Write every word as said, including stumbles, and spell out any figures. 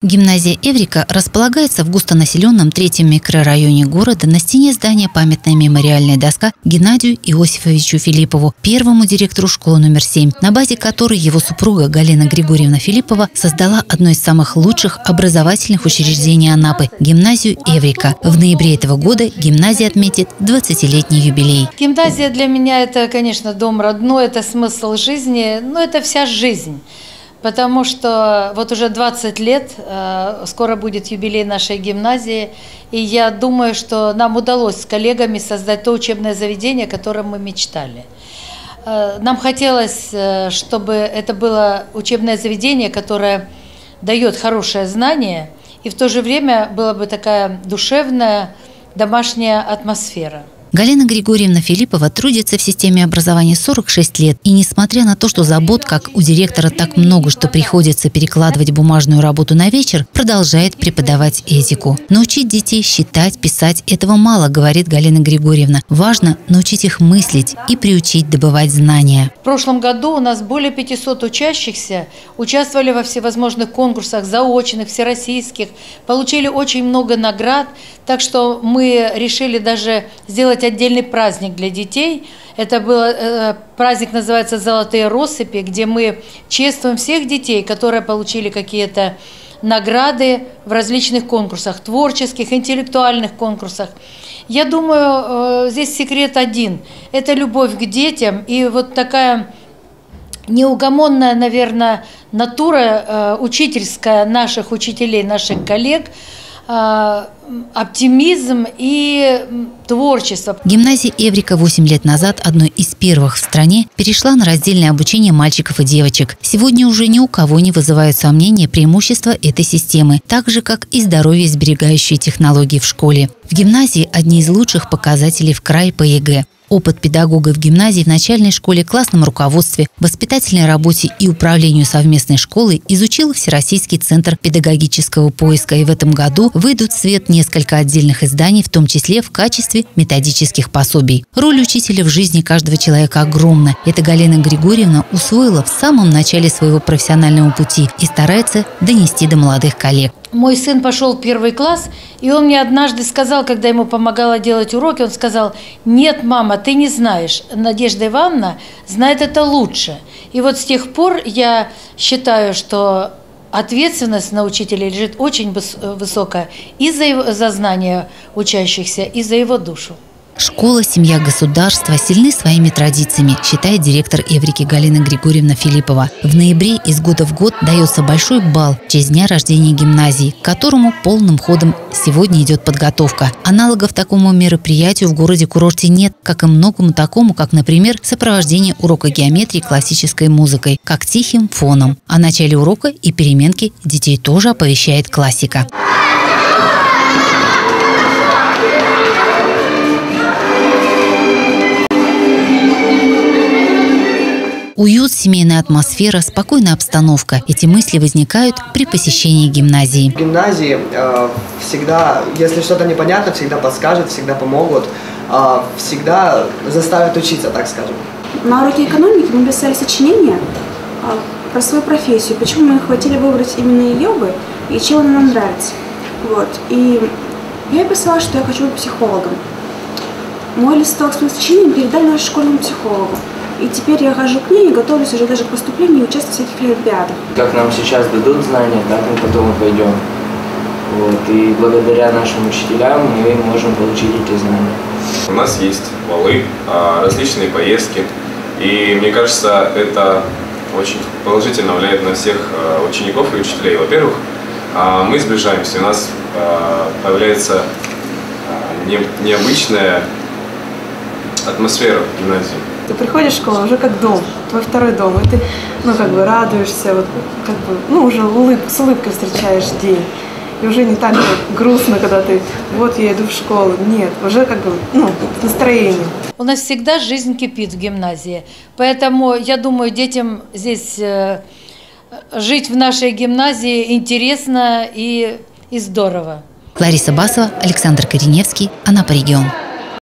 Гимназия Эврика располагается в густонаселенном третьем микрорайоне города. На стене здания памятная мемориальная доска Геннадию Иосифовичу Филиппову, первому директору школы номер семь, на базе которой его супруга Галина Григорьевна Филиппова создала одно из самых лучших образовательных учреждений Анапы – гимназию Эврика. В ноябре этого года гимназия отметит двадцатилетний юбилей. Гимназия для меня – это, конечно, дом родной, это смысл жизни, но это вся жизнь. Потому что вот уже двадцать лет, скоро будет юбилей нашей гимназии, и я думаю, что нам удалось с коллегами создать то учебное заведение, о котором мы мечтали. Нам хотелось, чтобы это было учебное заведение, которое дает хорошее знание, и в то же время была бы такая душевная, домашняя атмосфера. Галина Григорьевна Филиппова трудится в системе образования сорок шесть лет. И несмотря на то, что забот, как у директора, так много, что приходится перекладывать бумажную работу на вечер, продолжает преподавать этику. Научить детей считать, писать – этого мало, говорит Галина Григорьевна. Важно научить их мыслить и приучить добывать знания. В прошлом году у нас более пятисот учащихся участвовали во всевозможных конкурсах, заочных, всероссийских, получили очень много наград. Так что мы решили даже сделать отдельный праздник для детей. Это был э, праздник, называется «Золотые россыпи», где мы чествуем всех детей, которые получили какие-то награды в различных конкурсах, творческих, интеллектуальных конкурсах. Я думаю, э, здесь секрет один – это любовь к детям и вот такая неугомонная, наверное, натура э, учительская наших учителей, наших коллег, оптимизм и творчество. Гимназия Эврика восемь лет назад, одной из первых в стране, перешла на раздельное обучение мальчиков и девочек. Сегодня уже ни у кого не вызывают сомнения преимущества этой системы, так же, как и здоровье сберегающие технологии в школе. В гимназии одни из лучших показателей в крае по ЕГЭ. Опыт педагога в гимназии, в начальной школе, классном руководстве, воспитательной работе и управлению совместной школой изучил Всероссийский центр педагогического поиска. И в этом году выйдут в свет несколько отдельных изданий, в том числе в качестве методических пособий. Роль учителя в жизни каждого человека огромна. Это Галина Григорьевна усвоила в самом начале своего профессионального пути и старается донести до молодых коллег. Мой сын пошел в первый класс, и он мне однажды сказал, когда ему помогала делать уроки, он сказал: «Нет, мама, ты не знаешь, Надежда Ивановна знает это лучше». И вот с тех пор я считаю, что ответственность на учителя лежит очень высокая и за, его, за знания учащихся, и за его душу. Школа, семья, государство сильны своими традициями, считает директор Эврики Галина Григорьевна Филиппова. В ноябре из года в год дается большой бал в честь дня рождения гимназии, к которому полным ходом сегодня идет подготовка. Аналогов такому мероприятию в городе-курорте нет, как и многому такому, как, например, сопровождение урока геометрии классической музыкой, как тихим фоном. О начале урока и переменке детей тоже оповещает классика. Уют, семейная атмосфера, спокойная обстановка. Эти мысли возникают при посещении гимназии. В гимназии э, всегда, если что-то непонятно, всегда подскажут, всегда помогут, э, всегда заставят учиться, так скажем. На уроке экономики мы писали сочинение э, про свою профессию, почему мы хотели выбрать именно ее бы и чем она нам нравится. Вот. И я писала, что я хочу быть психологом. Мой листок с моим сочинением передали нашему школьному психологу. И теперь я хожу к ней и готовлюсь уже даже к поступлению и участвую в всяких олимпиадах. Как нам сейчас дадут знания, так мы потом и пойдем. Вот. И благодаря нашим учителям мы можем получить эти знания. У нас есть балы, различные поездки. И мне кажется, это очень положительно влияет на всех учеников и учителей. Во-первых, мы сближаемся, у нас появляется необычная атмосфера в гимназии. Ты приходишь в школу уже как дом, твой второй дом, и ты, ну, как бы радуешься, вот, как бы, ну, уже улыб, с улыбкой встречаешь день. И уже не так грустно, когда ты, вот я иду в школу. Нет, уже как бы, ну, настроение. У нас всегда жизнь кипит в гимназии, поэтому, я думаю, детям здесь э, жить в нашей гимназии интересно и, и здорово. Лариса Басова, Александр Кореневский, Анапа регион.